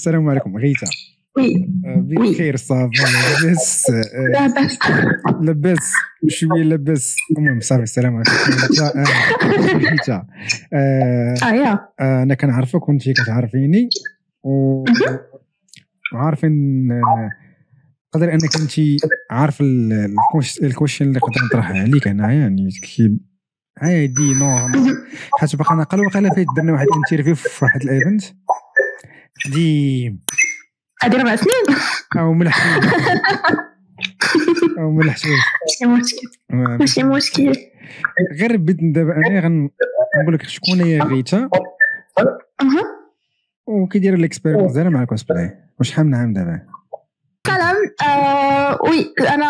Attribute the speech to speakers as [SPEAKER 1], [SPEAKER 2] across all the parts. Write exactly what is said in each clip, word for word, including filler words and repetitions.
[SPEAKER 1] السلام عليكم غيتا.
[SPEAKER 2] وي
[SPEAKER 1] بخير صافي لاباس
[SPEAKER 2] لاباس
[SPEAKER 1] لاباس شويه لاباس المهم صافي السلام عليكم غيتا.
[SPEAKER 2] اه يا
[SPEAKER 1] انا كنعرفك وانتي كتعرفيني وعارفين قدر انك انتي عارف الكويشن اللي قدر نطرحها عليك هنا يعني عادي نورمال حيت باقا نقل وقيلا فايت درنا واحد الانترفيو في واحد الايفنت دي
[SPEAKER 2] هادي ربع سنين
[SPEAKER 1] او ملح او ملح شويه
[SPEAKER 2] ماشي مشكل ماشي مشكل
[SPEAKER 1] غير بيت دابا انا غنقول لك شكون هي غيتا
[SPEAKER 2] اها
[SPEAKER 1] وكيدير الاكسبيرينس ديالها مع الكوسبلاي وشحال من عام دابا.
[SPEAKER 2] سلام آه وي انا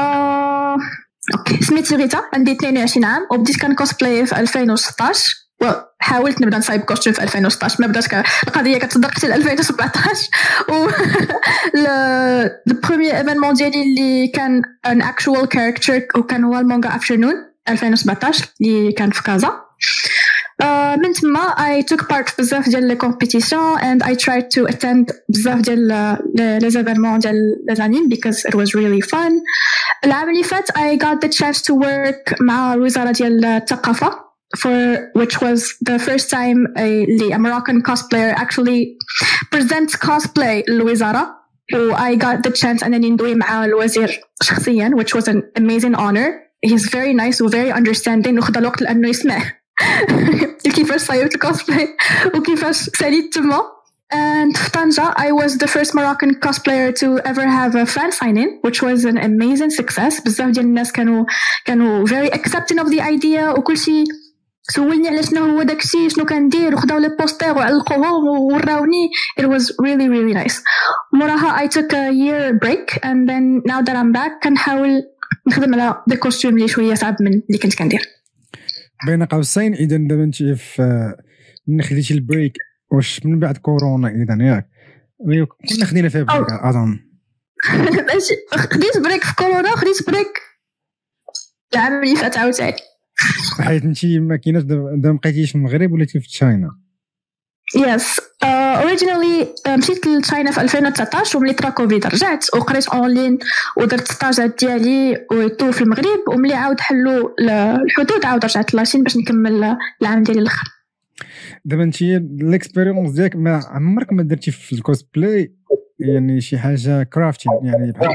[SPEAKER 2] اوكي سميتي غيتا عندي اثنين وعشرين عام وبديت كان كوسبلاي في ألفين وستطاش وحاولت نبدا نصايب كوستيم في ألفين وستطاش ما بدات القضيه كتصدق حتى ل ألفين وسبعطاش و لو بروميير ايفينمون ديالي اللي كان ان اكشوال كاركتر وكان هو المانجا افترنون ألفين وسبعطاش اللي كان في كازا. Uh, من تما I took part بزاف ديال لي كومبيتيشن and I tried to attend بزاف ديال لي زيفينمون ديال لي زانيم because it was really fun. العام اللي فات I got the chance to work مع الوزارة ديال الثقافة for which was the first time a, a Moroccan cosplayer actually presents cosplay للوزارة و I got the chance أنني ندوي مع الوزير شخصيا which was an amazing honor. He's very nice و very understanding وخد الوقت لأنه يسمع كيفاش صايبت الكوسبلاي وكيفاش ساليت تما. And في طنجة I was the first Moroccan cosplayer to ever have a fan sign-in which was an amazing success. بزاف ديال الناس كانوا كانوا very accepting of the idea وكل شيء سولني على شنو هو داكشي شنو كندير وخداو لي بوستر وعلقوهم ووراوني. It was really really nice. موراها I took a year break and then now that I'm back كنحاول نخدم على دي كوستيوم اللي شوية صعب من اللي كنت كندير.
[SPEAKER 1] بين قوسين اذا دابا انت في من خديتي البريك واش من بعد كورونا اذا ياك كنا خدينا فيها بريك اظن
[SPEAKER 2] خديت بريك في كورونا خديت بريك العام اللي فات عاوتاني
[SPEAKER 1] حيت انت ما كايناش دابا بقيتيش في المغرب وليتي في تشاينا.
[SPEAKER 2] يس اوريجينالي مشيت لتشاينا في ألفين وتسعطاش وملي طرا كوفيد رجعت وقريت اونلاين ودرت ستاجات ديالي وتو في المغرب وملي عاود حلوا الحدود عاود رجعت لاشين باش نكمل العام ديالي الاخر.
[SPEAKER 1] دابا انت الاكسبيرينس ديالك ما عمرك ما درتي في الكوسبلاي يعني شي حاجه كرافتين يعني بحال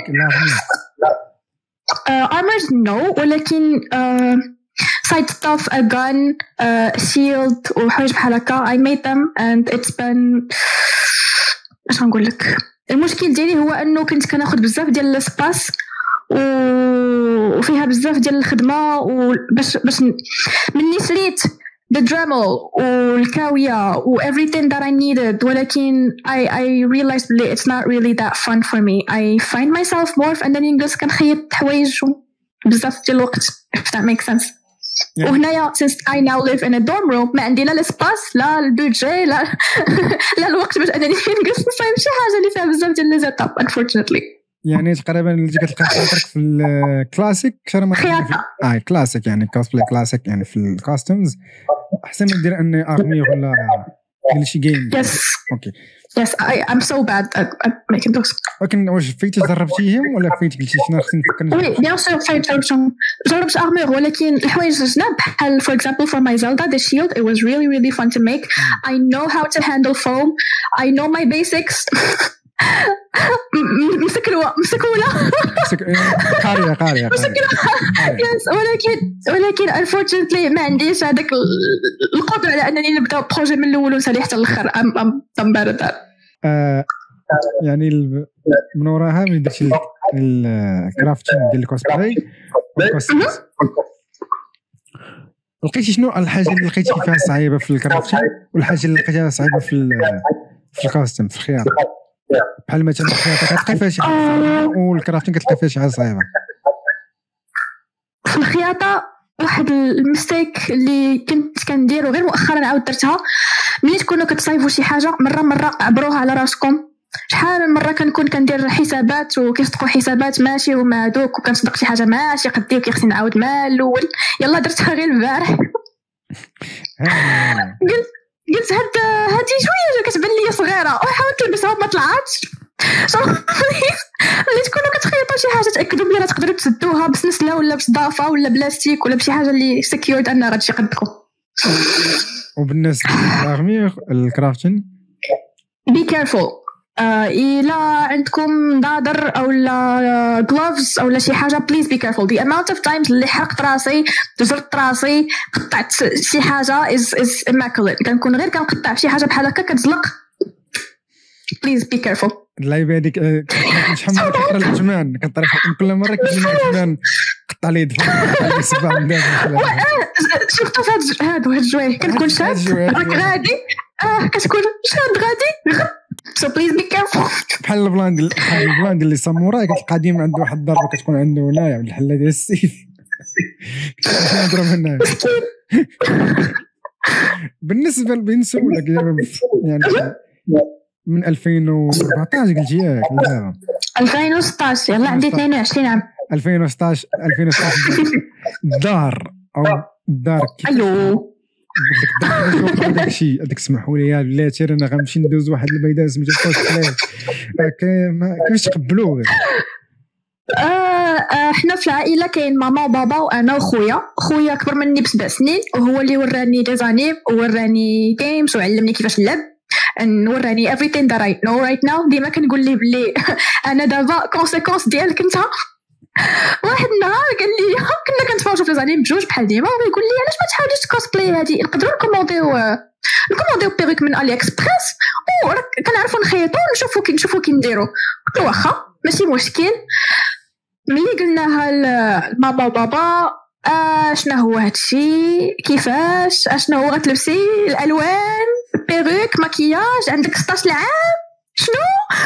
[SPEAKER 2] ارمرز نو ولكن side stuff, a gun, a shield وحاجة بحال هكا. I made them and it's been اش نقول لك المشكل ديالي هو انه كنت كناخذ بزاف ديال السباس وفيها بزاف ديال الخدمه وباش باش مني سريت بالدرامل والكاويه و everything that I needed ولكن I I realized that it's not really that fun for me. I find myself more في انني نجلس كنخيط حوايج بزاف ديال الوقت if that makes sense. Yeah. وهنايا since I now live in a dorm room ما عندي لا الاسباس لا البودجي لا لا الوقت باش انني نجلس نصايب شي حاجه اللي فيها بزاف ديال لي زيتاب unfortunately.
[SPEAKER 1] يعني تقريبا اللي كتلقى خاطرك في الكلاسيك اكثر من
[SPEAKER 2] خياطه
[SPEAKER 1] اه كلاسيك يعني كوسبلاي كلاسيك يعني في الكاستمز احسن من دير اني ارمي ولا دير شي جيم.
[SPEAKER 2] يس
[SPEAKER 1] اوكي
[SPEAKER 2] Yes, I I'm so bad at, at making those.
[SPEAKER 1] ولكن واش فايتي جربتيهم ولا فايتي قلتي شنو خصني نفكر؟
[SPEAKER 2] وي بيان سور فايت جربت ارمور ولكن الحوايج جناب بحال for example for my Zelda the shield it was really really fun to make. I know how to handle foam. I know my basics. مسكلوه مسكوله
[SPEAKER 1] قاريه قاريه
[SPEAKER 2] مسكلوه يس ولكن ولكن unfortunately ما عنديش هذاك القدره على انني نبدا بروجي من الاول ونسالي حتى الاخر ام ام تمبارد
[SPEAKER 1] يعني من وراها من درتي الكرافتين ديال الكوسبلاي لقيتي شنو الحاجه اللي لقيتي فيها صعيبه في الكرافتين والحاجه اللي لقيتيها صعيبه في في الكاستم في الخياطه بحال مثلا الخياطه كتلقى فيها شي حاجه والكرافتين كتلقى فيها شي حاجه صعيبه
[SPEAKER 2] في الخياطه. واحد المستيك اللي كنت كندير وغير مؤخرا عاود درتها ملي تكونوا كتصايبوا شي حاجه مره مره عبروها على راسكم. شحال من مره كنكون كندير حسابات وكيصدقوا حسابات ماشي هما هذوك وكنصدق شي حاجه ماشي قدي وكيخصني نعاود مع الاول. يلا درتها غير البارح قلت قلت هاد هادي شويه كتبان لي صغيره وحاولت نلبسها ما طلعاتش. اللي تكونوا كتخيطوا شي حاجه تاكدوا بلي راه تقدروا تسدوها بسنسله ولا بصدافه ولا بلاستيك ولا بشي حاجه اللي سكيورد انها غتجي قدكم.
[SPEAKER 1] وبالنسبه للارمير الكرافتين
[SPEAKER 2] بي كيرفول الا عندكم دادر او لا جلوفز او لا شي حاجه بليز بي كيرفول. the amount of times اللي حرقت راسي جزرت راسي قطعت شي حاجه is is immaculate. كنكون غير كنقطع شي حاجه بحال هكا كتزلق بليز بي كيرفول.
[SPEAKER 1] اللعيبه هذيك شحال من مره كنقرا الجمان كنطرح كل مره كتجيني الجمان قطع لي دفع لي سبع من دابا.
[SPEAKER 2] شفتو في هاد هاد الجويه كنكون شاد غادي اه كتكون شاد غادي سو بليز بي كيرفول.
[SPEAKER 1] بحال البلان ديال بحال البلان ديال لي ساموراي كتلقى ديما عنده واحد الضربه كتكون عنده هنايا الحله ديال السيف كنضرب هنايا. بالنسبه لبنسو يعني من ألفين وأربعطاش قلتي ياك لا
[SPEAKER 2] ألفين وستطاش يلا عندي اثنين وعشرين عام
[SPEAKER 1] ألفين وستطاش ألفين وستطاش الدار او الدار
[SPEAKER 2] ايوه
[SPEAKER 1] هذاك الشيء هذاك سمحوا لي بلاتي انا غنمشي ندوز واحد الميدان سميتو كوسبلاي كيفاش تقبلوه؟
[SPEAKER 2] آه احنا في العائله كاين ماما وبابا وانا وخويا. خويا اكبر مني بسبع سنين وهو اللي وراني ديزانيم ووراني جيمز وعلمني كيفاش نلعب نوراني everything that I know right now. ديما كنقول ليه بلي انا دابا كونسيكونس ديالك انت. واحد النهار قال لي كنا كنتفرجوا في لازانيم بجوج بحال ديما ويقول لي علاش ما تحاوليش تكوسبلاي هذه نقدروا نكومونديو نكومونديو بيريك من علي اكسبريس وراك كنعرفوا نخيطوا ونشوفوا كي نشوفوا كي نديروا. قلت له واخا ماشي مشكل. ملي قلناها لماما وبابا آه شنو هو هادشي كيفاش اشنو هو غتلبسي الالوان بيريك مكياج عندك ستطاش عام شنو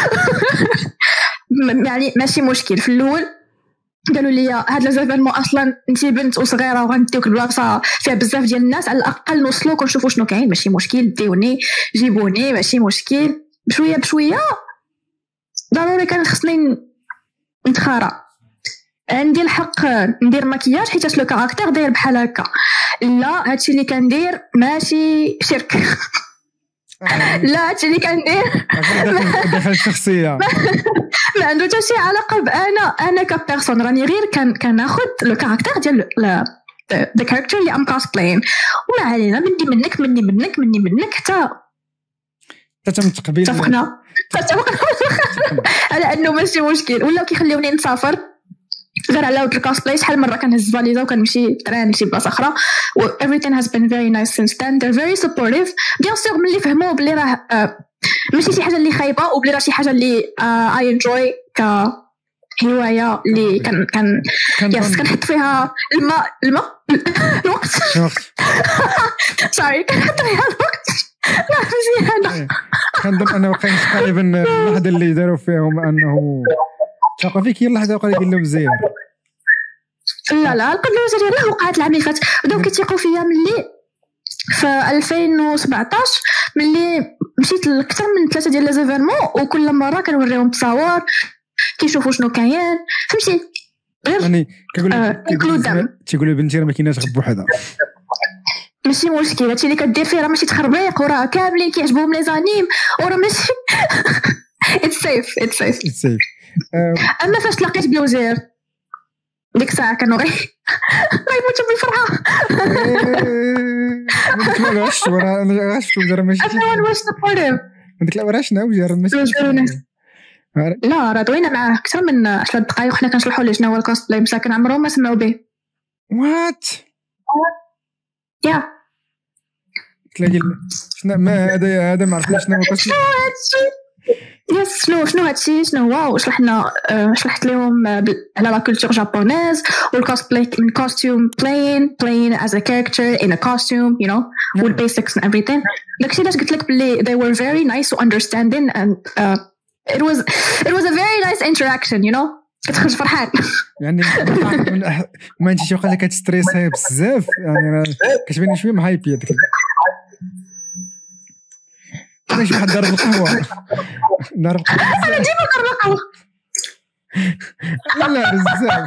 [SPEAKER 2] يعني ماشي مشكل. في الاول قالوا لي هاد لازيفينمون اصلا انت بنت وصغيره وغنديوك البلاصه فيها بزاف ديال الناس على الاقل نوصلوك ونشوفوا شنو كاين ماشي مشكل ديوني جيبوني ماشي مشكل. بشويه بشويه ضروري كان خصني نتخارى عندي الحق ندير مكياج حيت لو كاركتير داير بحال هكا. لا هادشي اللي كندير ماشي شرك لا هادشي اللي كندير
[SPEAKER 1] داخل الشخصيه
[SPEAKER 2] ما عنده حتى شي علاقه بانا انا كبيرسون. راني غير كان كناخذ لو كاركتير ديال ذا كاركتير اللي ام كوسبلاين وما علينا مني منك مني منك مني منك حتى
[SPEAKER 1] حتى من تقبيل
[SPEAKER 2] اتفقنا اتفقنا على انه ماشي مشكل. ولا كيخليوني نسافر غير على ود الكوسبلاي. شحال مره كنهز فاليزا وكنمشي تران شي بلاصه اخرى و everything has been very nice since then. they're very supportive bien sûr ملي فهموا بلي راه ماشي شي حاجه اللي خايبه وبلي راه شي حاجه اللي I enjoy كهوايه اللي كان كان يس كنحط فيها الماء الماء الوقت سوري كنحط فيها الوقت لا مزيانه.
[SPEAKER 1] كنظن انا وقيت تقريبا اللحظه اللي داروا فيهم انه تلقى فيك هي اللحظه وقال لك الوزير
[SPEAKER 2] لا لا القدر الوزير لا وقعت العام اللي فات بداو كيتيقوا فيا ملي في ألفين وسبعطاش ملي مشيت لأكثر من ثلاثه ديال لي زيفينمون وكل مره كنوريهم تصاور كيشوفوا شنو كاين فهمتي غير
[SPEAKER 1] يعني كيقول تيقولوا بنتي راه ما كايناش غير بوحدها
[SPEAKER 2] ماشي مشكل. هادشي اللي كدير فيه راه ماشي تخربيق وراه كاملين كيعجبهم لي زانيم وراه ماشي it's safe it's safe
[SPEAKER 1] it's safe.
[SPEAKER 2] اما فاش لقيت بلوزير ديك الساعه كانوا غير غيموتوا بالفرحه
[SPEAKER 1] ما عرفتش ورا انا عرفت وزير ماشي
[SPEAKER 2] انا واش سبورتيف
[SPEAKER 1] ديك لا ورا شنو وزير ماشي
[SPEAKER 2] لا راه دوينا معاه اكثر من عشر دقائق وحنا كنشرحوا ليه شنو هو الكوسبلاي مساكن عمرهم ما سمعوا به.
[SPEAKER 1] وات
[SPEAKER 2] يا
[SPEAKER 1] تلاقي شنو ما هذا هذا ما عرفناش شنو هو الكوسبلاي
[SPEAKER 2] يس شنو شنو هادشي شنو هو وشرحنا شرحت لهم على لا كولتور جابونيز والكوسبلاي من كوستيوم بلاين بلاين as a character in a costume you know with basics and everything. داكشي علاش قلت لك بلي they were very nice and understanding and uh, it was it was a very nice interaction you know كتخرج فرحان
[SPEAKER 1] يعني ما انت شي وقيله كتستريسي بزاف يعني كتبان شويه مهايبيه ديك واش واحد ضرب القهوه ضرب القهوه
[SPEAKER 2] انا ديما ضرب القهوه
[SPEAKER 1] لا لا بزاف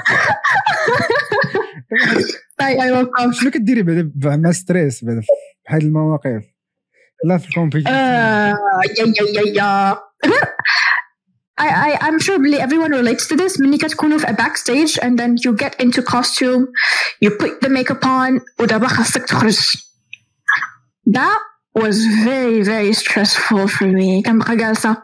[SPEAKER 2] اي اي وقف
[SPEAKER 1] شنو كديري بعدا مع ستريس بعدا في هاد المواقف لا في الكومبيتيشن
[SPEAKER 2] يا يا يا I, I, I'm sure everyone relates to this. ملي كتكونوا في a backstage and then you get into costume, you put the makeup on ودابا خاصك تخرج. That was very very stressful for me. كنبقى جالسة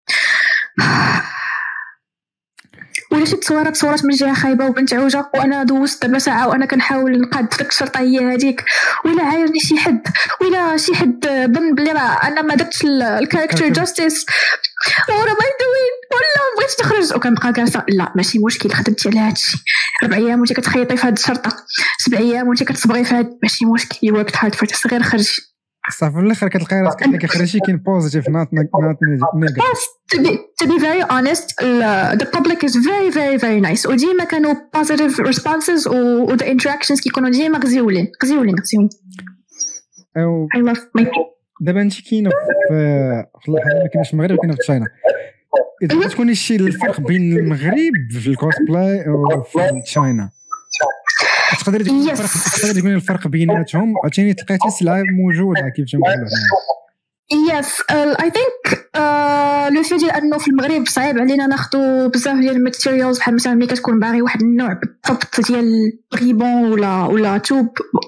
[SPEAKER 2] ولا شي تصويرات تصورات من جهه خايبه وبنت عوجه وانا دوزت دابا ساعه وانا كنحاول نقاد ديك الشرطه هي هذيك ولا عايرني شي حد ولا شي حد ظن بلي راه انا ما درتش الكاركتر جاستيس ورا ما يدوين ولا بغيت تخرج وكنبقى جالسه لا ماشي مشكل خدمتي على هادشي ربع ايام وانت كتخيطي في هاد الشرطه سبع ايام وانت كتصبغي في هاد ماشي مشكل you worked hard for this غير خرجي
[SPEAKER 1] صافي في الاخر كتلقاي راسك انك خرجتي كاين بوزيتيف نوت نوت نيجاتيف.
[SPEAKER 2] to be to be very honest uh, the public is very very very nice وديما كانوا positive responses و, و the interactions كيكونوا ديما غزيولين غزيولين غزيولين
[SPEAKER 1] او
[SPEAKER 2] I love my
[SPEAKER 1] دابا انت كاينه في ما كاينش في المغرب كاينه في تشاينا اذا تكوني شي الفرق بين المغرب في الكوسبلاي وفي تشاينا تقدر تقول الفرق تقدر تقول الفرق بيناتهم عشان تلقايتي السلعه موجوده كيف تنقولوا هنا.
[SPEAKER 2] Yes, uh, I think لو في ديال انه في المغرب صعيب علينا ناخذوا بزاف ديال الماتيريالز بحال مثلا ملي كتكون باغي واحد النوع بالضبط ديال الغيبون ولا ولا توب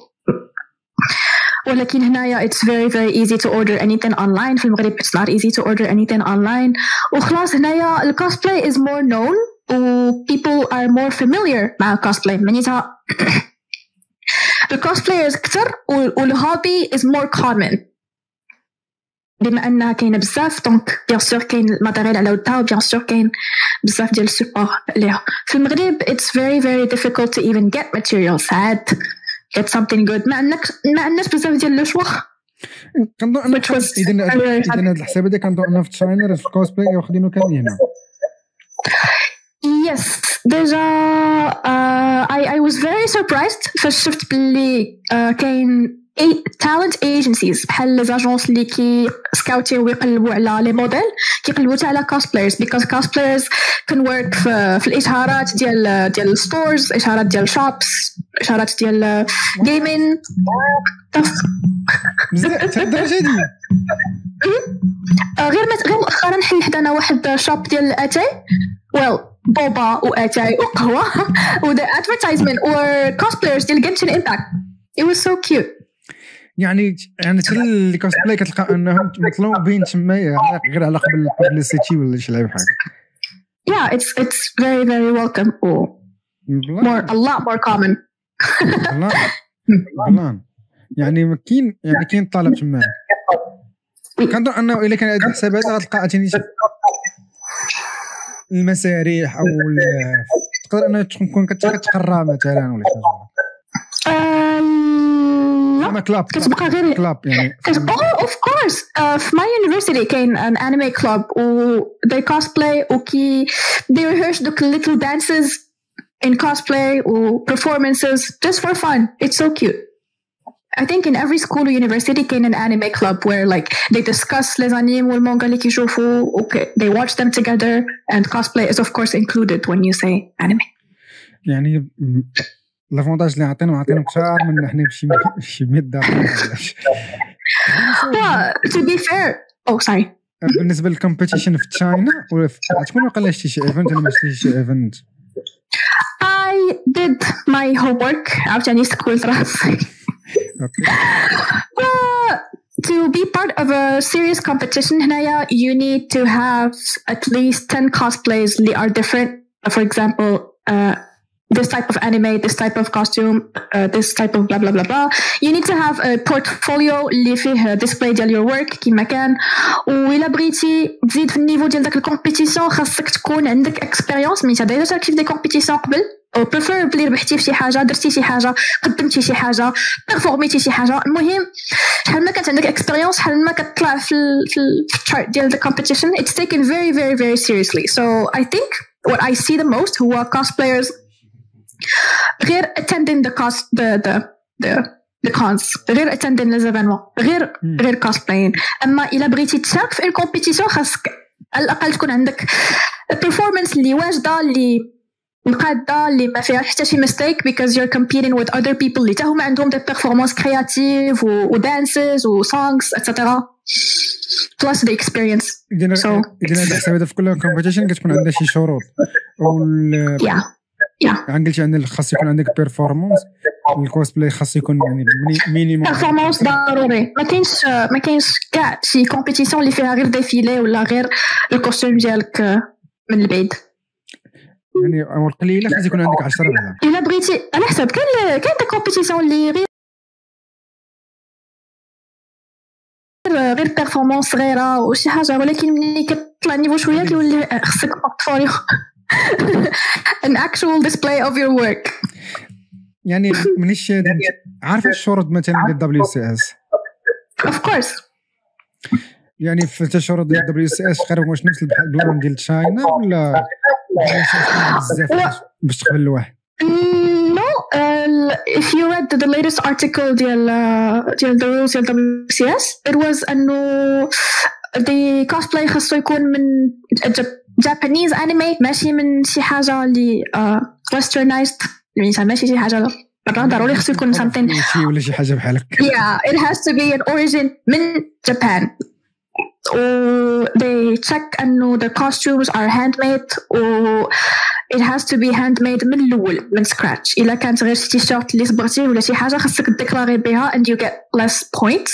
[SPEAKER 2] ولكن هنايا it's very very easy to order anything online. في المغرب it's not easy to order anything online وخلاص هنايا الكوسبلاي is more known و people are more familiar مع الكوسبلاي معناتها الكوسبلايرز كتر والهوبي is more common بما انها كاينه بزاف دونك بيان سور كاين الماتيريال على ودها وبيان سور كاين بزاف ديال السوبور عليها. في المغرب it's very very difficult to even get materials ساعات get something good ما عندك ما عندناش بزاف ديال لو شوا
[SPEAKER 1] كنظن ان اذا اذا هذا الحساب هذا كنظن ان في تشاينا في الكوسبلاي واخدينه كامل هنا.
[SPEAKER 2] Yes, there's a uh, I I was very surprised فاش شفت باللي uh, كاين talent agencies بحال لي زاجونس اللي كي سكاوتيو ويقلبوا على لي موديل كيقلبوا حتى على cosplayers because cosplayers can work في, في الاشهارات ديال ديال الستورز اشهارات ديال shops اشهارات ديال gaming
[SPEAKER 1] بزاف الدرجه دي
[SPEAKER 2] غير غير مؤخرا حل حدانا واحد شوب ديال اتاي well بوبا واتاي وقهوه و the advertisement or cosplayers ديال Genshin Impact it was so cute.
[SPEAKER 1] يعني يعني حتى اللي كوسبلاي كتلقى انهم مطلوبين تما غير على قبل الببليسيتي ولا شي لعب بحال
[SPEAKER 2] yeah it's it's very very welcome or more a lot more common
[SPEAKER 1] والله يعني كاين يعني كاين طلب تما كنظن انه الا كان هذا الحساب هذا غتلقى عاوتاني المسارح او تقدر انها تكون كتقرا مثلا ولا شي
[SPEAKER 2] لا
[SPEAKER 1] كلاب
[SPEAKER 2] كتبقى غير
[SPEAKER 1] كلاب يعني
[SPEAKER 2] oh of course uh, في my university كاين an anime club و they cosplay و كي they rehearse the little dances in cosplay و performances just for fun it's so cute. I think in every school or university كاين an anime club where like they discuss les animes والمانجا اللي كيشوفوا okay they watch them together and cosplay is of course included when you say anime.
[SPEAKER 1] يعني لافونتاج اللي عطينا عطينا كثار من حنا بشي شي مية دقيقه
[SPEAKER 2] to be fair oh sorry
[SPEAKER 1] بالنسبه للكومبيتيشن في تشاينا ولا تكون وقيلا شتي شي ايفنت ولا ما شتيش شي ايفنت.
[SPEAKER 2] I did my homework عاوتاني استقبلت راسي to be part of a serious competition هنايا you need to have at least ten cosplays اللي are different for example uh, this type of anime, this type of costume, uh, this type of blah blah blah blah. You need to have a portfolio اللي فيه display ديال your work كيما كان وإلا بغيتي تزيد في النيفو ديال داك الكومبيتيسيون خاصك تكون عندك experience مي ديجا شاركتي في دي كومبيتيسيون قبل او preferably ربحتي في شي حاجه درتي شي حاجه قدمتي شي حاجه بيرفورميتي شي حاجه المهم شحال ما كانت عندك experience شحال ما كتطلع في في الشارت ديال the competition it's taken very very very seriously. So I think what I see the most هو cosplayers غير attending the cost the the the the cons غير attending les événements غير غير cosplaying. اما الا بغيتي تشارك في الكومبيتيسيون خاصك على الاقل تكون عندك performance اللي واجده اللي القاده اللي ما فيها حتى شي mistake because you're competing with other people اللي تاهم عندهم des performances créatives و dances و songs et cetera plus the experience.
[SPEAKER 1] إذا
[SPEAKER 2] so
[SPEAKER 1] إذا هذا حساب في كل كومبيتيشن كتكون عندها شي شروط وال
[SPEAKER 2] yeah yeah
[SPEAKER 1] قلتي عندك خاص يكون عندك بيرفورمانس الكوسبلاي خاص يكون يعني مينيموم
[SPEAKER 2] performance ضروري ما كاينش ما كاينش كاع شي كومبيتيسيون اللي فيها غير ديفيلي ولا غير الكوستيم ديالك من البعيد
[SPEAKER 1] يعني او القليله خاص يكون عندك عشرة بعدا
[SPEAKER 2] الا بغيتي على حسب كاين كاين دي كومبيتيسيون اللي غير غير بيرفورمانس صغيره وشي حاجه ولكن ملي كتطلع نيفو شويه كيولي خصك بورتفوليو an actual display of your work.
[SPEAKER 1] يعني منيش عارفه الشروط مثلا ديال دبليو سي اس
[SPEAKER 2] of course
[SPEAKER 1] يعني في الشروط ديال دبليو سي اس قريب واش نفس البلان ديال تشاينا ولا بزاف باش تقبل الواحد؟
[SPEAKER 2] no uh, if you read the latest article ديال ديال the rules ديال دبليو سي اس it was انه the cosplay خاصو يكون من Japanese anime ماشي من شي حاجه اللي uh, westernized يعني ماشي شي حاجه برا ضروري خاصو يكون something
[SPEAKER 1] ولا شي حاجه بحال هكا.
[SPEAKER 2] yeah it has to be an origin من Japan. و they check انه the costumes are handmade و it has to be handmade من الاول من scratch. الا كانت غير شي تيشيرت اللي صبغتيه ولا شي حاجه خاصك تديكلاري بها and you get less points.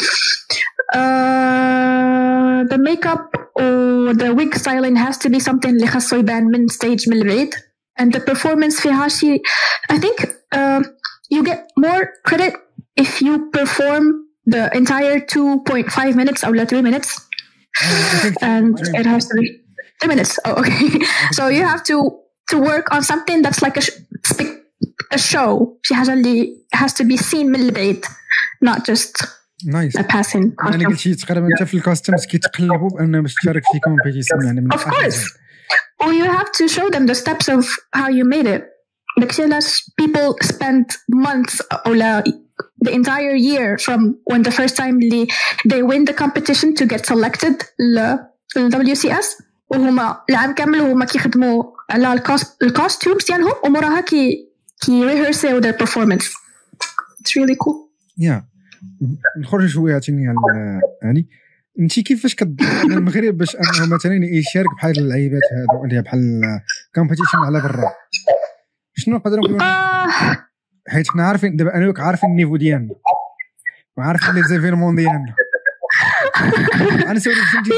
[SPEAKER 2] uh, the makeup or the wig styling has to be something اللي خاصو يبان من stage من البعيد and the performance فيها شي I think uh, you get more credit if you perform the entire two point five minutes or three minutes and it has to be three minutes. Oh, okay. So you have to to work on something that's like a a show شي حاجة اللي has to be seen من البعيد not just
[SPEAKER 1] nice.
[SPEAKER 2] a passing costume.
[SPEAKER 1] يعني قلتي تقريبا انت في الكوستيمز كيتقلبوا بانه باش تشارك في كومبيتيشن يعني من
[SPEAKER 2] of course or you have to show them the steps of how you made it. Because people spend months or the entire year from when the first time they win the competition to get selected ل W C S وهما العام كامل وهما كيخدموا على الكوستيومز ديالهم وموراها كي كي rehearsing their performance. It's really cool.
[SPEAKER 1] Yeah. نخرج شويه عطيني يعني انت كيفاش كتضمن المغرب باش انه مثلا يشارك بحال اللعيبات هادو اللي بحال كومبيتيشن على برا شنو نقدروا نقولوا حيت حنا عارفين دابا انا وياك عارفين النيفو ديالنا وعارفين لي زيفيرمون ديالنا انا سولت فهمتي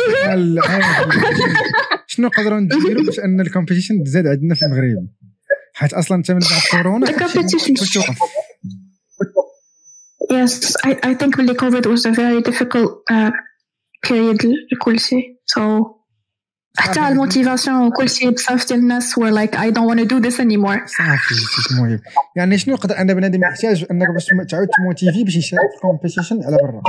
[SPEAKER 1] شنو نقدروا نديروا باش ان الكومبيتيشن تزاد عندنا في المغرب حيت اصلا انت من بعد كورونا كنت توقف.
[SPEAKER 2] Yes, I I think really COVID was a very difficult uh, period لكل شيء. So حتى الموتيفاسيون وكل شيء بصافي ديال الناس were like I don't want to do this anymore.
[SPEAKER 1] صافي شي مهم. يعني شنو يقدر ان بنادم يحتاج انك باش تعاود تموتيفي باش يشارك في كومبيتيشن على برا؟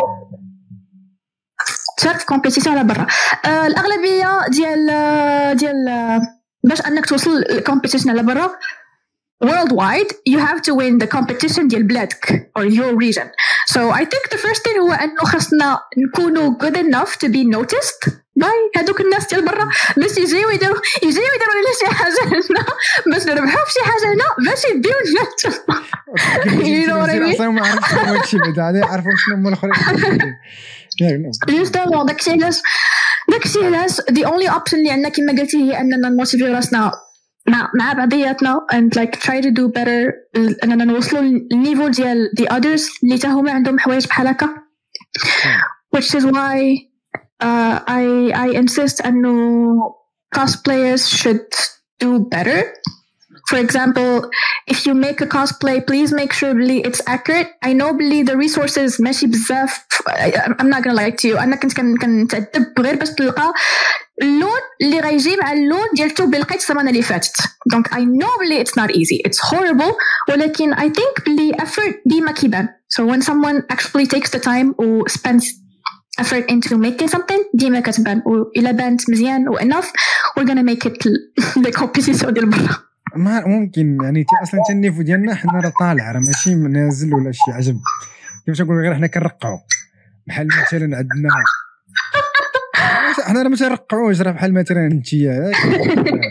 [SPEAKER 2] تشارك في كومبيتيشن على برا. آه الأغلبية ديال ديال باش انك توصل الكومبيتيشن على برا worldwide you have to win the competition ديال بلادك or your region. So I think the first thing هو أنه خاصنا نكونوا good enough to be noticed by هادوك الناس ديال برا باش يجيو يديروا يجيو يديروا لنا شي حاجة هنا باش نربحوا في شي حاجة هنا باش يديو لنا you know what I mean.
[SPEAKER 1] أصلاً ما عرفتش هادشي بعدا عاد عارفوا شنو هما الآخرين.
[SPEAKER 2] Justement داكشي علاش داكشي علاش the only option اللي عندنا كما قلتي هي أننا نموتيفيو راسنا مع مع بعضياتنا and like try to do better أننا نوصلوا النيفو ديال the others اللي تا هما عندهم حوايج بحال هكا which is why uh, I I insist أنه cosplayers should do better. For example, if you make a cosplay, please make sure it's accurate. I know بلي the resources ماشي بزاف. I'm not gonna lie to you. أنا كنت كنتعذب غير باش تلقى اللون اللي غيجي مع اللون ديالته اللي لقيت السمانة اللي فاتت. Donc I know بلي it's not easy. It's horrible. ولكن I think بلي effort ديما كيبان. So when someone actually takes the time or spends effort into making something ديما كتبان. وإلا بانت مزيان و enough we're gonna make it the competition ديال برا.
[SPEAKER 1] ما ممكن يعني اصلا حتى النيفو ديالنا حنا راه طالع راه ماشي نازل ولا شي عجب كيفاش نقول غير حنا كنرقعوا بحال مثلا عندنا حنا راه ما تنرقعوش راه بحال مثلا انت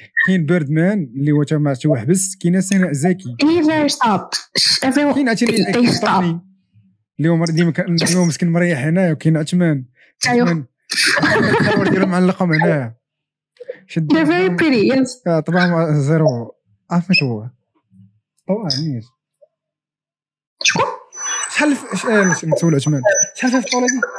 [SPEAKER 1] كاين بيردمان اللي هو تما شي حبس، كاين سناء زكي
[SPEAKER 2] he very stopped everyone
[SPEAKER 1] كاين عتيني
[SPEAKER 2] they stop
[SPEAKER 1] اللي هو ديما كان مسكين مريح هنايا، وكاين عثمان
[SPEAKER 2] ايوه
[SPEAKER 1] الصور ديالو معلقه هنايا شد
[SPEAKER 2] they're very pretty yes
[SPEAKER 1] طبعا زيرو عرفت هو طبعا نيش
[SPEAKER 2] شكون
[SPEAKER 1] شحال اش نسول عثمان شحال في الطوله دي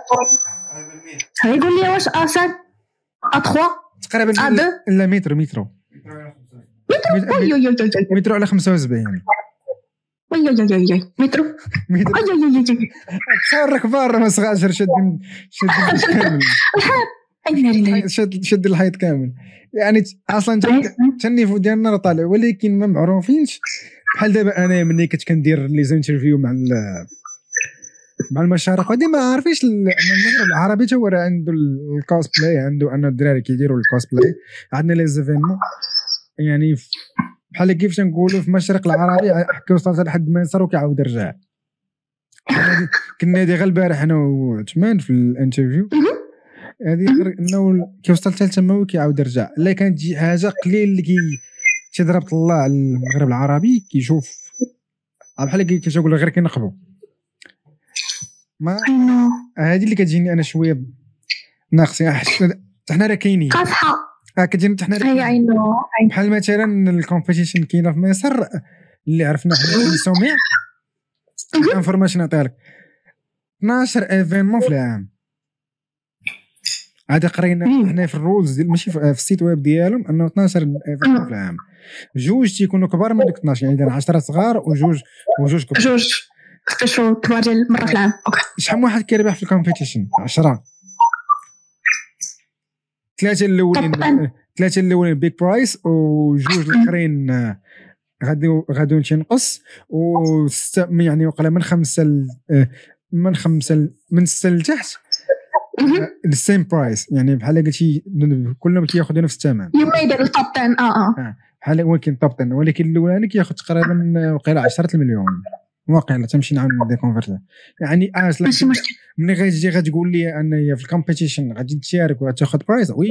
[SPEAKER 2] يقول لي واش ا سبعة ا ثلاثة
[SPEAKER 1] تقريبا
[SPEAKER 2] ا اثنين
[SPEAKER 1] لا متر متر
[SPEAKER 2] مترو يو يو يو
[SPEAKER 1] متر على خمسة وسبعين
[SPEAKER 2] يو يو يو يو مترو
[SPEAKER 1] متر
[SPEAKER 2] يو يو يو
[SPEAKER 1] تصور كبار ما صغارش شد شد كامل
[SPEAKER 2] الحيط
[SPEAKER 1] شد شد الحيط كامل يعني اصلا النيفو ديالنا راه طالع، ولكن ما معروفينش بحال دابا انا ملي كنت كندير لي زانترفيو مع مع المشارق ودي ما عارفيش المغرب العربي تا هو راه عنده الكوسبلاي، عنده ان الدراري كيديروا الكوسبلاي، عندنا لي زيفينمون يعني بحال كيف تنقولوا في المشرق العربي كيوصل لحد ما ينصر وكيعاود يرجع. كنا دي غير البارح انا وعثمان في الانترفيو هذه غير انه كيوصل حتى تما وكيعاود يرجع، لا كانت شي حاجه قليل اللي كي تضرب طلع على المغرب العربي كيشوف بحال كيقول غير كينقبوا ما هذه اللي كتجيني انا شويه ناقصين. حنا راه كاينين
[SPEAKER 2] قاصحه
[SPEAKER 1] ها كتجينا حنا بحال مثلا الكومبيتيشن كاينه في مصر اللي عرفنا حنا في السوميع انفورميشن نعطيها لك اثناش ايفينمون في العام عاد قرينا حنا في الرولز ديال ماشي في السيت ويب ديالهم انه اثناش ايفينمون في العام، جوج تيكونوا كبار من دوك اثناش يعني عندنا عشرة صغار وجوج وجوج كبار
[SPEAKER 2] جوج سبيشال كبار ديال مره في العام. اوكي
[SPEAKER 1] شحال واحد كيربح في الكومبيتيشن؟ عشرة ثلاثه الاولين ثلاثه الاولين بيك برايس وجوج الاخرين غادي غادي تنقص و يعني وقيلا من خمسه من خمسه من سته لتحت السيم برايس يعني بحال قلتي كلهم كياخذوا نفس الثمن.
[SPEAKER 2] يو ميد التوب عشرة اه
[SPEAKER 1] اه بحال ولكن توب عشرة ولكن الاولاني كياخذ تقريبا وقيلا عشرة المليون واقيلا تمشي نعاود ديكونفيرتي يعني اش
[SPEAKER 2] ماشي مشكل.
[SPEAKER 1] ملي غتجي غتقول لي انايا في الكومبيتيشن غادي تشارك وتاخذ برايز وي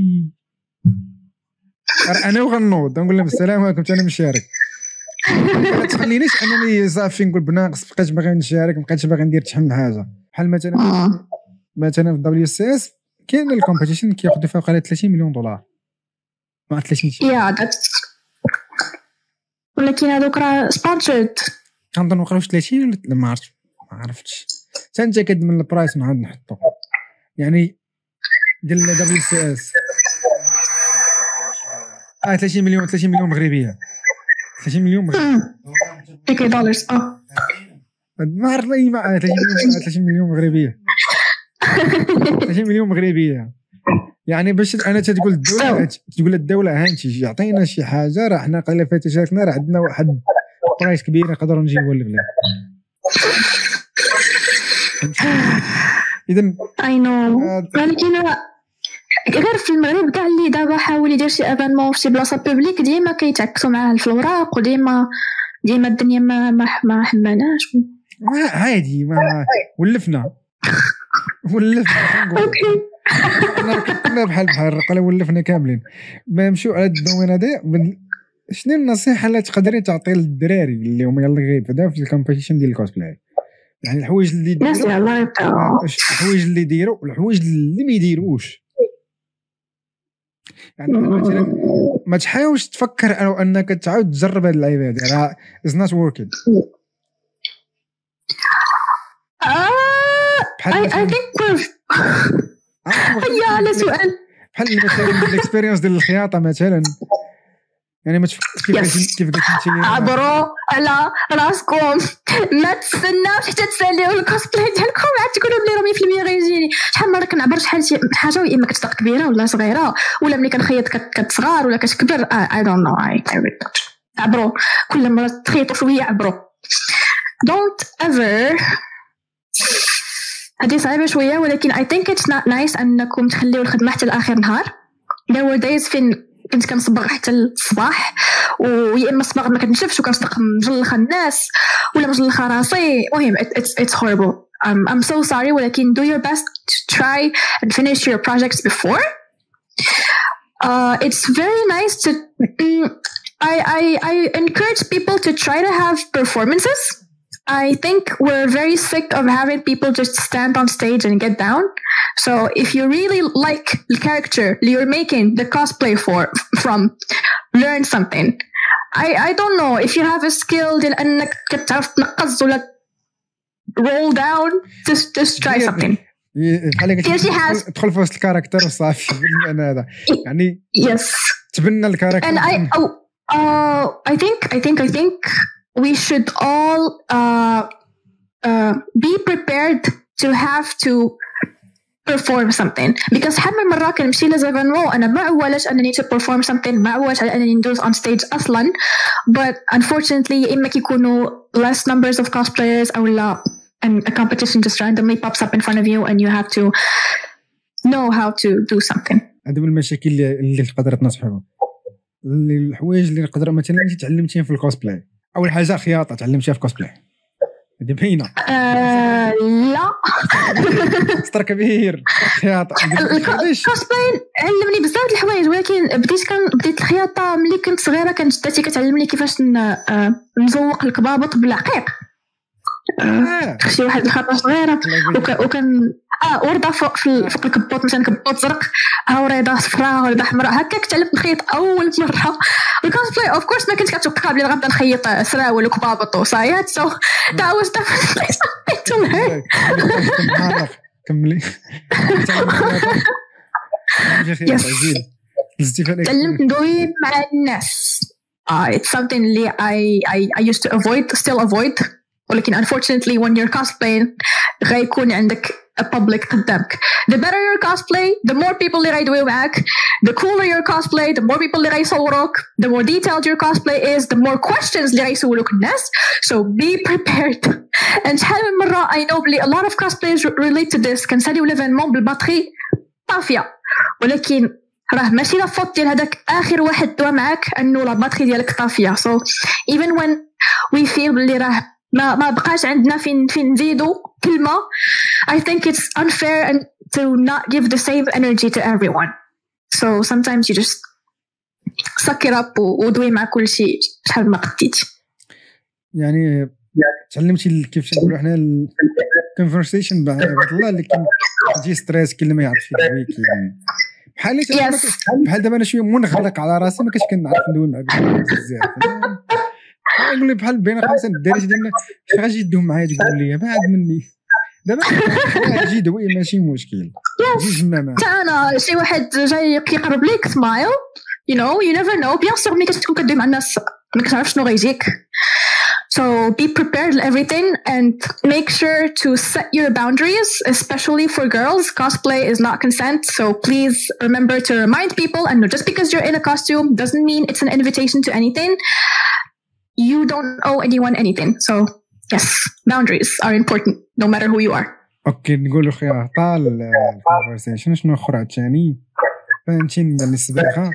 [SPEAKER 1] انا وغنوض نقول لهم السلام عليكم انا مشارك ما تخلينيش انني صافي نقول بناقص بقيت باغي نشارك بقيت باغي ندير تحم حاجه بحال مثلا مثلا في دبليو اس اس كاين الكومبيتيشن كياخذ فوق على ثلاثين مليون دولار مع ثلاثين
[SPEAKER 2] يا داتس ولكن هذوك راه سبونسرد
[SPEAKER 1] كنظن وقراوش ثلاثين ولا ما عرفتش ما عرفتش حتى انت كد من البرايس نعاود نحطو يعني ديال دبليو اس اس اه ثلاثين مليون ثلاثين مليون مغربيه ثلاثين مليون مغربيه
[SPEAKER 2] ديك دولار اه
[SPEAKER 1] ما عرفت اي ما ثلاثين مليون ثلاثين مليون مغربيه ثلاثين مليون مغربيه يعني باش انا تقول الدوله تقول الدوله هانتي يعطينا شي حاجه راه حنا قليله فاتت شاركنا راه عندنا واحد برايس كبير نقدروا نجيبوا للبلاد. اذا
[SPEAKER 2] اي نو ولكن غير في المغرب كاع اللي دابا حاول يدير شي ايفينمون في شي بلاصه بوبليك ديما كيتعكسوا معاه في الاوراق وديما ديما الدنيا ما ما, ما حماناش
[SPEAKER 1] عادي ما ولفنا ولفنا
[SPEAKER 2] اوكي
[SPEAKER 1] كنا بحال بحال قال ولفنا كاملين ما نمشيو على الدومين هذا. شنو النصيحه اللي تقدري تعطي للدراري اللي هما يلا غيبداو في الكومبيتيشن ديال الكوسبلاي يعني الحوايج اللي يديروا الحوايج اللي يديروا والحوايج اللي ما يديروش يعني مثلا ما تحاولش تفكر او انك تعاود تجرب هاد اللعيبه هادي راه از نوت وركينغ
[SPEAKER 2] اي اي ثينك يا على سؤال
[SPEAKER 1] بحال مثلا الاكسبيرينس ديال الخياطه مثلا يعني ما تفكرش كيف كيف قلتي
[SPEAKER 2] عبروا على راسكم ما تستناوش حتى تساليو الكوسبلاي ديالكم عاد تقولوا بلي راه مية في المية غيجيني. شحال مره كنعبر شحال شي حاجه يا اما كتبقى كبيره ولا صغيره ولا ملي كنخيط كتصغار ولا كتكبر اي دونت نو اي عبروا كل مره تخيطوا شويه عبروا دونت ايفر. هذه صعيبه شويه ولكن اي ثينك اتس نوت نايس انكم تخليو الخدمه حتى لاخر نهار. there were days فين كنت كنصبغ حتى الصباح ويا اما الصباغ ما كنشوفش وكنصدق مجلخه الناس ولا مجلخه راسي. المهم it's it's horrible. I'm I'm so sorry ولكن do your best to try and finish your projects before. uh, it's very nice to. Mm, I, I I encourage people to try to have performances. I think we're very sick of having people just stand on stage and get down. So if you really like the character you're making the cosplay for from, learn something. I I don't know if you have a skill ديال انك كتعرف تنقز ولا roll down, just just try something.
[SPEAKER 1] بحال قلت تدخل في وسط الكاركتر وصافي بالمعنى هذا يعني
[SPEAKER 2] yes
[SPEAKER 1] تبنى الكاركتر.
[SPEAKER 2] and I oh, uh, I think I think I think we should all uh, uh, be prepared to have to perform something, because حد من المرات كنمشي لزيفانمون أنا ما عوالش أنني to perform something، ما عوالش على أنني ندوز on stage أصلا، but unfortunately يا إما كيكونوا less numbers of cosplayers أو لا and a competition just randomly pops up in front of you and you have to know how to do something.
[SPEAKER 1] هذه من المشاكل اللي تقدر تنصحوا الحوايج اللي نقدر مثلا انت تعلمتيها في الكوسبلاي. اول حاجه خياطه تعلمتيها في كوسبلاي هذه باينه.
[SPEAKER 2] آه لا
[SPEAKER 1] سطر كبير خياطه.
[SPEAKER 2] الكوسبلاي علمني بزاف د الحوايج، ولكن بديت كان بديت الخياطه ملي كنت صغيره، كانت جدتي كتعلمني كيفاش نزوق الكبابط بالعقيق. آه. شي واحد الخطه صغيره وكان اه ورده فوق في فوق الكبوط، مثلا كبوط زرق ها ورده صفراء ورده حمراء هكاك تعلمت نخيط اول مره. الكوسبلاي اوف كورس ما كنتش كتوقع بلي غنبدا نخيط سراول وكبابط وصايات، سو that was definitely something to learn.
[SPEAKER 1] كملي.
[SPEAKER 2] تعلمت ندوي مع الناس. uh, it's something اللي I, I, I used to avoid still avoid، ولكن unfortunately when you're cosplaying غيكون عندك a public قدامك. The better your cosplay, the more people اللي غيدويو معاك. The cooler your cosplay, the more people اللي غيصوروك. The more detailed your cosplay is, the more questions اللي غيسولوك الناس. So be prepared. And شحال من مرة I know بلي a lot of cosplayers relate to this. كنساليو ليفينمون بالباتري طافية، ولكن راه ماشي لا فوت ديال هذاك آخر واحد دوا معاك أنه لا باتري ديالك طافية. So even when we feel بلي راه ما ما بقاش عندنا فين فين نزيدو كلمة، I think it's unfair and to not give the same energy to everyone. So sometimes you just suck it up ودوي مع كل شيء شحال ما قديت.
[SPEAKER 1] يعني تعلمتي كيفاش نقولوا حنا الكونفرسيشن مع الله اللي كيجي ستريس كل ما يعرف فيك يعني بحال بحال دابا انا شويه منغلق على راسي ما كنتش كنعرف ندوي مع بزاف. يقول لي بحال بين خمسه الدراري ديالنا كيف غادي يدوم معايا تقول لي بعد مني دابا جي دوي ماشي مشكل جي جمع معايا.
[SPEAKER 2] انا شي واحد جاي كيقرب ليك سمايل you know you never know بيان سور ملي كتكون كدوي مع الناس ما كتعرفش شنو غيجيك. So be prepared for everything and make sure to set your boundaries, especially for girls. Cosplay is not consent, so please remember to remind people, and just because you're in a costume doesn't mean it's an invitation to anything. You don't owe anyone anything. So yes, boundaries are important no matter who you are.
[SPEAKER 1] اوكي نقولوا خير طال الكونفرسيشن شنو اخر عاوتاني بانتين بالنسبه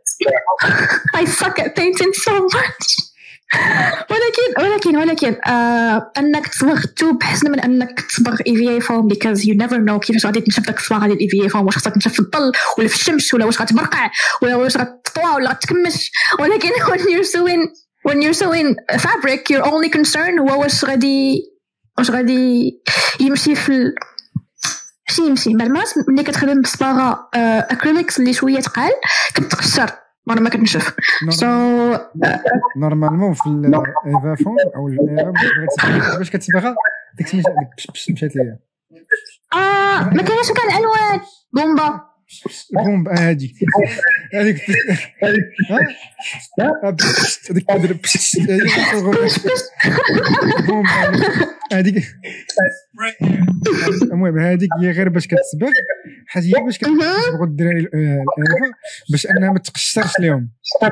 [SPEAKER 2] I suck at painting so much. ولكن ولكن ولكن آه انك تصبغ توب حسن من انك تصبغ ايفي فوم because you never know كيفاش غادي تنشف داك الصباغه ديال ايفي فوم، واش خصك تنشف في الظل ولا في الشمس ولا واش غتبرقع ولا واش غتطوى ولا غتكمش. ولكن when you're sewing when you're sewing fabric your only concern هو واش غادي واش غادي يمشي في ال... ماشي يمشي مع الماس. ملي كتخدم بصباغه اكريليكس اللي شويه تقال كتقشر مرة ما كنشوف. سو
[SPEAKER 1] نورمالمون في الايفا فون او الايفا باش كتبغى ديك سميتها ديك مشات ليا
[SPEAKER 2] اه ما كاينش كان الوان بومبا
[SPEAKER 1] بومبا هادي هذيك هذيك تضرب بومبا هذيك. المهم هذيك هي غير باش كتصبغ حاجه هي باش كتصبغوا الدراري الايفا باش انها ما تقشرش لهم.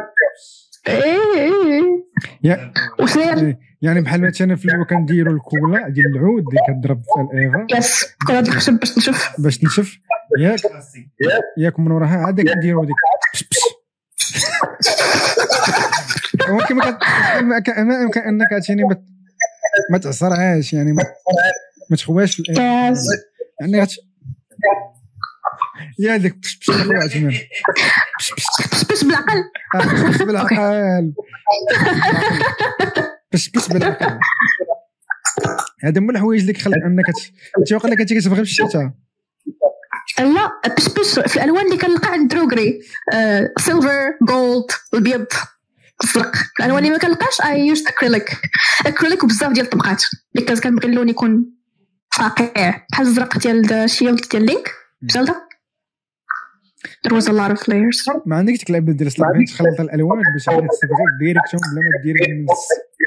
[SPEAKER 2] ايه
[SPEAKER 1] يا يعني بحال مثلا في الاول كنديروا الكولا ديال العود اللي كتضرب في الايفا
[SPEAKER 2] يس كولا ديال الخشب باش تنشف
[SPEAKER 1] باش تنشف ياك ياك من وراها عاد كنديروا ديك ممكن ما يمكن انك عشان ما تعصرهاش يعني ما تخواش يعني يا ديك
[SPEAKER 2] بس بس بالعقل
[SPEAKER 1] بس بالعقل بس بس بالعقل. هذا من الحوايج اللي كيخلي انك تتوقع لك انت كتبغي في الشتاء.
[SPEAKER 2] لا بس بس في الالوان اللي كنلقى عند دروغري سيلفر جولد الابيض الزرق. الالوان اللي ما كنلقاش اي يوز اكريليك اكريليك وبزاف ديال الطبقات بيكاز كنبغي اللون يكون فاقع بحال الزرق ديال شيولد ديال لينك زلدا. there was a lot of layers.
[SPEAKER 1] ما عندكش تلعب ديال سلافين تخلط الالوان باش عاد تستغل ديريكتهم بلا ما دير النص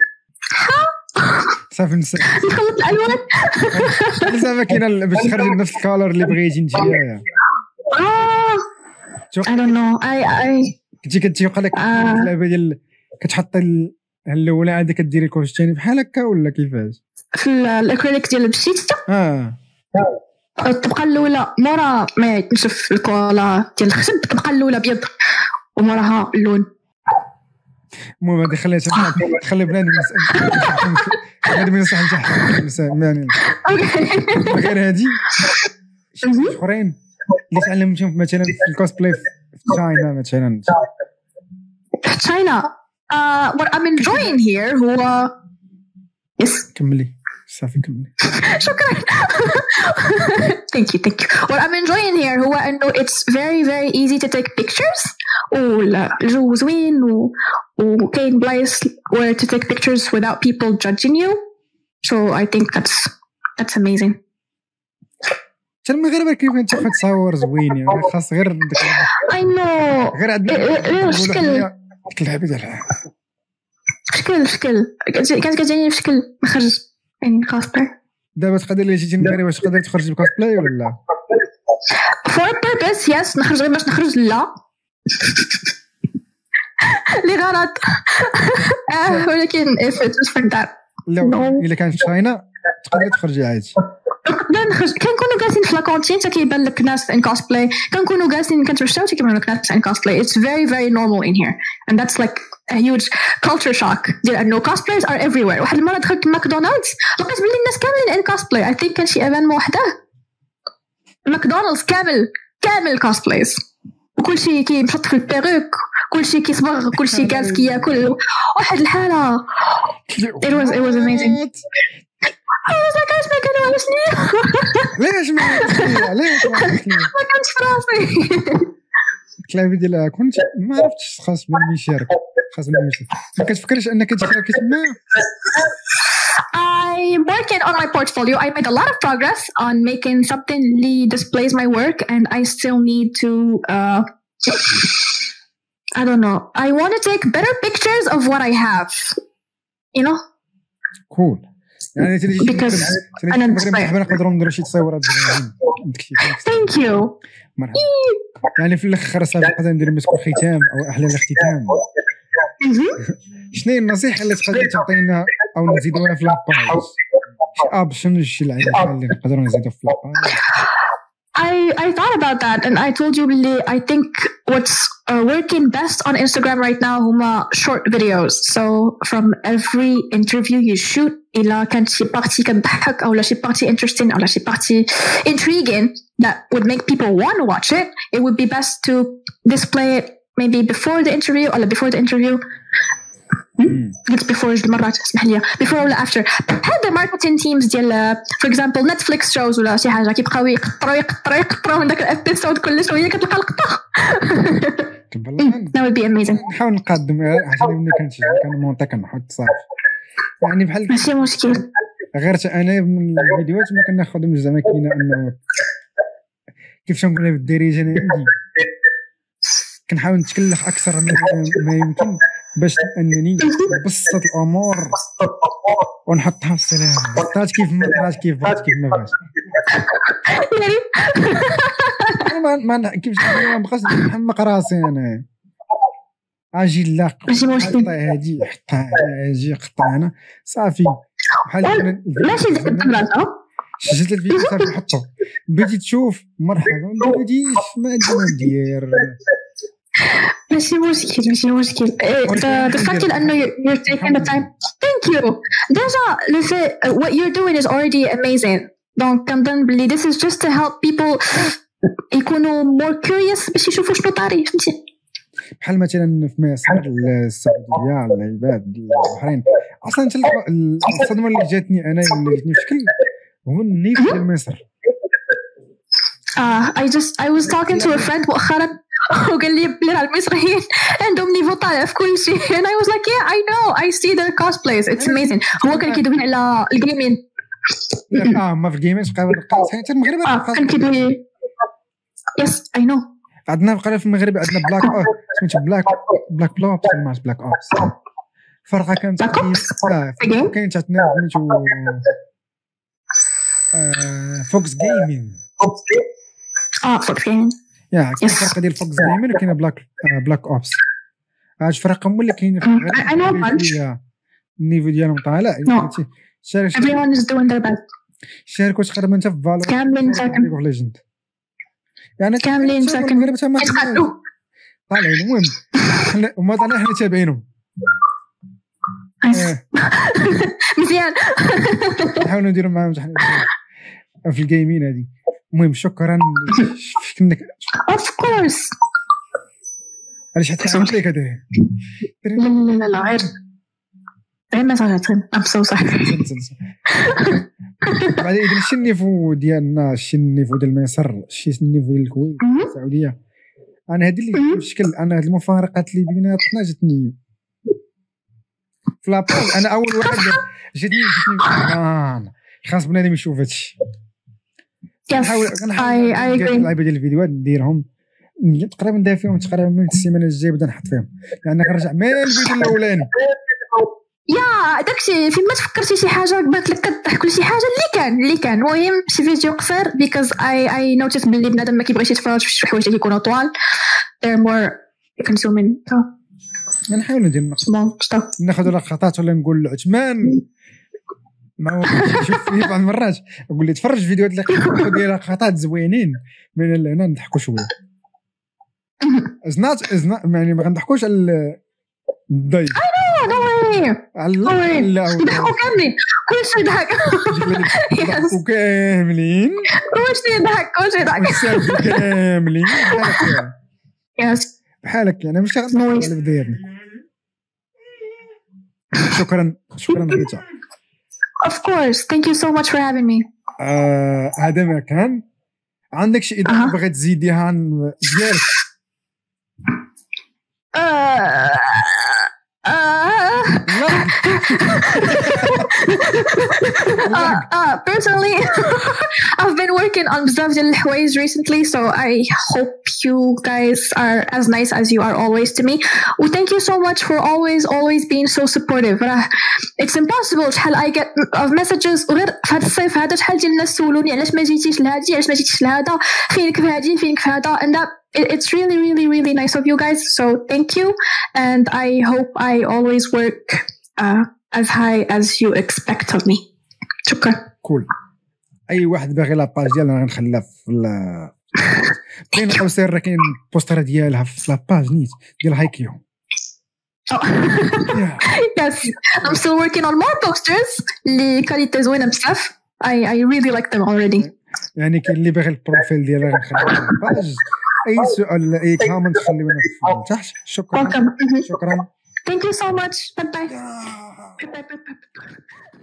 [SPEAKER 1] صافي نسى
[SPEAKER 2] نخلط الالوان
[SPEAKER 1] زعما كاينه باش تخرج نفس الكالر اللي بغيتي انت. اه
[SPEAKER 2] I don't know I I
[SPEAKER 1] كنتي كتوقع لك اللعبه ديال كتحط اللون عاد كديري الكوش الثاني بحال هكا ولا كيفاش
[SPEAKER 2] في الاكريليك ديال البشيته؟
[SPEAKER 1] اه
[SPEAKER 2] الطبقه الاولى مورا ما يتنشف الكولا ديال الخشب، الطبقه الاولى ابيض وموراها اللون.
[SPEAKER 1] المهم هذه خليها خلي بنادم بنادم ينصح يعني غير هذه اخرين اللي تعلمتهم مثلا في الكوسبلاي في تشاينا مثلا.
[SPEAKER 2] تشاينا uh, what I'm enjoying here هو yes
[SPEAKER 1] كملي صافي كملي
[SPEAKER 2] شكرا thank you thank you what I'm enjoying here هو انه it's very very easy to take pictures والجو زوين وكاين بلايص where to take pictures without people judging you so I think that's that's amazing.
[SPEAKER 1] حتى المغرب كيف انت كتصور زوين يعني خاص غير
[SPEAKER 2] I know
[SPEAKER 1] غير عندنا
[SPEAKER 2] شكل
[SPEAKER 1] اللعبه ديالها
[SPEAKER 2] شكل شكل كانت كتجيني في شكل مخرج يعني كوسبلاي.
[SPEAKER 1] دابا تقدر لي تجي المغرب واش تقدر تخرج بكوسبلاي ولا لا؟
[SPEAKER 2] for a purpose yes نخرج غير باش نخرج لا لغرض ولكن if it was for that
[SPEAKER 1] لو الا كانت تشاينا تقدر تخرجي عادي.
[SPEAKER 2] نقدر نخرج كنكونوا جالسين في لاكونتين حتى كيبان لك ناس ان كوسبلاي كنكونوا جالسين كنترشاو حتى كيبان لك ناس ان كوسبلاي. It's very very normal in here and that's like a huge culture shock ديال انه cosplays are everywhere. واحد المره دخلت ماكدونالدز لقيت بلي الناس كاملين ان كوسبلاي. I think كان شي ايفنت وحده ماكدونالدز كامل كامل كوسبلايز وكل شيء كيمشط في البيروك كل شيء كيصبغ كل شيء جالس كياكل واحد الحاله. It was it was amazing. I was like اسمع كانوا عاوشني
[SPEAKER 1] ليش ما ليش
[SPEAKER 2] ما كانش فراسي
[SPEAKER 1] كلابي ديال كنت ما عرفتش خاص من يشارك خاص من يشارك. ما كتفكرش انك تشارك تما؟
[SPEAKER 2] I'm working on my portfolio. I made a lot of progress on making something that displays my work and I still need to uh, I don't know. I want to take better pictures of what I have. You know?
[SPEAKER 1] Cool. يعني تجي
[SPEAKER 2] because أنا
[SPEAKER 1] نقدروا نديروا شي تصويرات
[SPEAKER 2] thank you
[SPEAKER 1] مرحبا. يعني في الاخر صافي نقدر ندير مسكو ختام او احلى الاختتام. شنو هي النصيحه اللي تقدر تعطينا او نزيدوها في لاباج شي اوبشن شي لعيبه اللي نقدروا نزيدوا في لاباج؟
[SPEAKER 2] I I thought about that and I told you really I think what's uh, working best on Instagram right now huma short videos. So from every interview you shoot إلا كانت شي بارتي كتضحك أو لا شي بارتي interesting أو لا شي بارتي intriguing that would make people want to watch it, it would be best to display it maybe before the interview or before the interview. قلت before مرات اسمح لي before ولا after. هذا marketing teams ديال for example Netflix shows ولا شي حاجة كيبقاو يقطروا يقطروا يقطروا من داك الابيسود كل شوية كتلقى لقطة. That would be amazing.
[SPEAKER 1] نحاول نقدم عشان ملي كنت كنمونطي كنحط صافي يعني بحال
[SPEAKER 2] ماشي مشكل.
[SPEAKER 1] غير انا من الفيديوهات ما كناخذهم زعما كاينه انه كيفاش نقول بالدارجه انا عندي كنحاول نتكلف اكثر ما يمكن باش انني نبسط الامور ونحطها في السلام. طاش كيف ما طاش كيف بغات كيف ما بغات ما ما كيفاش ما بقاش نحمق راسي انا اجي لا
[SPEAKER 2] ماشي مشكل
[SPEAKER 1] هادي حطها اجي قطع انا صافي بحال
[SPEAKER 2] ماشي ديك الطبله
[SPEAKER 1] سجلت الفيديو صافي نحطو بديت تشوف مرحبا ما بديتش ما عندي ندير
[SPEAKER 2] ماشي مشكل ماشي مشكل. the fact انه you're taking the time thank you déjà le fait what you're doing is already amazing donc كنظن بلي this is just to help people يكونوا more curious باش يشوفوا شنو طاري فهمتي.
[SPEAKER 1] بحال مثلا في مصر السعوديه العباد البحرين اصلا الصدمه اللي جاتني انا اللي جاتني في شكل هو النيف ديال مصر.
[SPEAKER 2] اه I just I was talking to a friend مؤخرا وقال لي بلي راه المصريين عندهم نيفو طالع في كل شيء and I was like yeah I know I see their cosplays it's amazing. هو كان كيدوي على الجيمين.
[SPEAKER 1] اه ما في الجيمين بقى حتى المغرب
[SPEAKER 2] اه كان كيدوي يس I know.
[SPEAKER 1] عندنا بقى في المغرب عندنا بلاك اوب سميتو بلاك بلاك بلوبس سميتو بلاك اوبس. فرقه كانت اه كاين عندنا سميتو فوكس جيمين.
[SPEAKER 2] اه فوكس جيمين
[SPEAKER 1] يا كاين فرقه ديال فوكس جيمين وكاين بلاك بلاك اوبس. هاد فرقه هما اللي كاينين في المغرب النيفو ديالهم طالع.
[SPEAKER 2] everyone is doing their best.
[SPEAKER 1] شاركوا تقريبا حتى في فالو
[SPEAKER 2] كاملين ساكن
[SPEAKER 1] ليغ اوف ليجند يعني
[SPEAKER 2] كاملين ساكن
[SPEAKER 1] المغرب حتى ما طالعين. المهم وما طالعين حنا تابعينهم
[SPEAKER 2] مزيان.
[SPEAKER 1] نحاولوا نديروا معاهم في الجيمين هذه. المهم شكرا انك
[SPEAKER 2] اوف كورس
[SPEAKER 1] علاش حتى عملت لك هذا.
[SPEAKER 2] لا لا لا غير غير مساجات ام سو سوري.
[SPEAKER 1] بعد اذا شي النيفو ديالنا شي النيفو ديال مصر شي النيفو ديال الكويت السعوديه انا هذه اللي بشكل انا هذه المفارقات اللي بيناتنا جاتني في لاباج. انا اول واحد جاتني جاتني آه. خاص بنادم يشوف هادشي. نحاول نحاول نلعب ديال الفيديوهات نديرهم تقريبا ندير فيهم تقريبا من السيمانه الجايه بدا نحط فيهم لان يعني كنرجع من الفيديو الاولاني.
[SPEAKER 2] يا داكشي فين ما تفكرتي شي حاجه بانت لك كضحك شي حاجه اللي كان اللي كان المهم شي فيديو قصير because I I noticed بلي بنادم ما كيبغيش يتفرج في شي حوايج اللي كيكونوا طوال they're more consuming.
[SPEAKER 1] نحاول ندير ناخذ لقطات ولا نقول له عثمان ما هو شوف فيه بعض المرات نقول لي تفرج فيديوهات اللي ديال لقطات زوينين من هنا نضحكوا شويه. ازنات ازنا يعني ما غنضحكوش على الضيف.
[SPEAKER 2] I know no way
[SPEAKER 1] لا
[SPEAKER 2] يضحكوا كاملين كلشي يضحك
[SPEAKER 1] يضحكوا كاملين
[SPEAKER 2] كلشي يضحك كلشي يضحك
[SPEAKER 1] كاملين
[SPEAKER 2] يس
[SPEAKER 1] بحالك يعني مش غنضحك على بدايتنا. شكرا شكرا ريتا.
[SPEAKER 2] Of course thank you so much for having me.
[SPEAKER 1] هذا ما كان عندك شي اضافه بغيت تزيديها عن ديالك؟
[SPEAKER 2] uh, uh, personally I've been working on بزاف ديال الحوايج recently so I hope you guys are as nice as you are always to me. Well, thank you so much for always always being so supportive. It's impossible شحال I get of messages غير في هذا الصيف هذا شحال ديال الناس سولوني علاش ما جيتيش لهادي علاش ما جيتيش لهذا فينك في هادي فينك في هذا and that it's really really really nice of you guys so thank you and I hope I always work uh, as high as you expect of me. شكرا.
[SPEAKER 1] كول اي واحد باغي لاباج ديالنا غنخليها في كاين قوسين راه كاين بوستر ديالها في لاباج نيت ديال هايكيو.
[SPEAKER 2] Yes I'm still working on more posters اللي كاليتي زوينه بزاف. I I really like them already.
[SPEAKER 1] يعني كاين اللي باغي البروفيل ديالها غنخليها في لاباج. اي سؤال اي كومنت خليونا في تحت. شكرا شكرا.
[SPEAKER 2] Thank you so much. Bye bye. Bye bye bye bye.